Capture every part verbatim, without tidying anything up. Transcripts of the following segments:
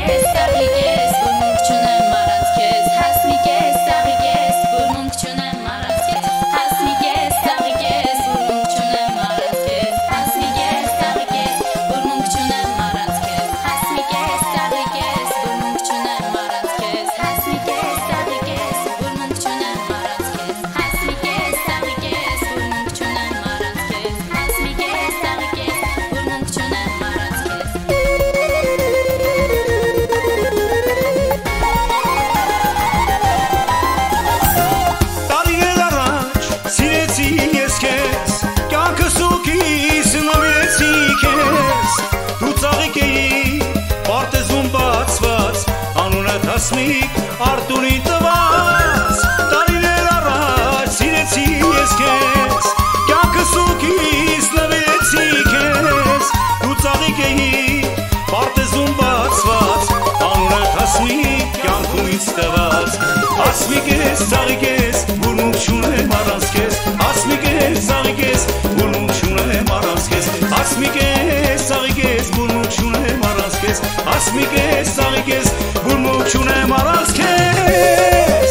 Հասմիկ արտունի տված տարիներ առաջ սիրեցի ես քեզ կյանքս ու քիզ նվեցի քեզ դու ծաղիկ էի պարտեզում բացված անունդ հասմիկ կյանքում ինձ տված հասմիկ ես ծաղիկ ես բուրմունք չունեմ առանց քեզ հասմիկ ես ծաղիկ ես բուրմունք չունեմ առանց քեզ հասմիկ ես ծաղիկ ես բուրմունք չունեմ առանց քեզ հասմիկ ես ծաղիկ ես բուրմունք չունեմ առանց քեզ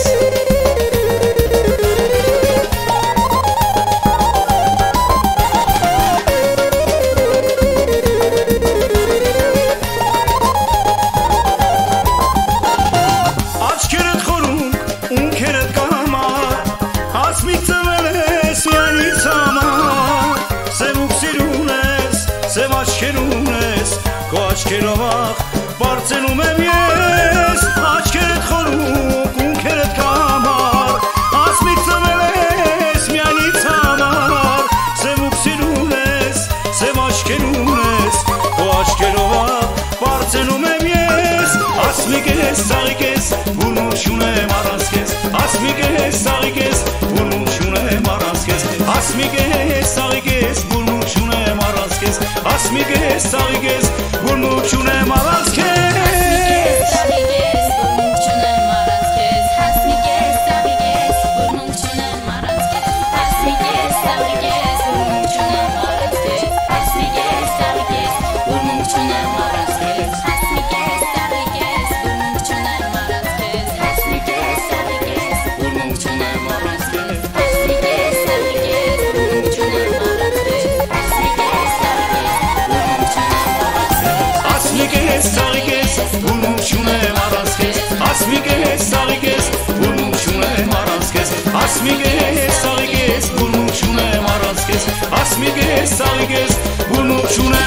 աչքերդ խորունկ ունքերդ կամար հասմիկ ծվել ես միանից համար սև ուքսիր ունես սև աչքեր ունես քո աչքերով ախ բարձենում եմ ես աչքերդ խորունկ ունքերդ կամար հասմիկ ծվել ես միանից համար սև ուքսիր ունես սև աչքեր ունես քո աչքերով ախ բարձենում եմ ես հասմիկ ես ծաղիկ ես բուրմունք չունեմ առանց քեզ հասմիկ ես ծաղիկ ես բուրմունք չունեմ առանց քեզ հասմիկ ես ծաղիկ ես բուրմունք չունեմ առանց քեզ հասմիկ ես ծաղիկ ես բուրմունք չունեմ առանց քեզ Հասմիկ ես ծաղիկ ես բուրմունք չունեմ առանց քեզ հասմիկ ես ծաղիկ ես բուրմունք չունեմ առանց քեզ հասմիկ ես ծաղիկ ես բուրմունք չունեմ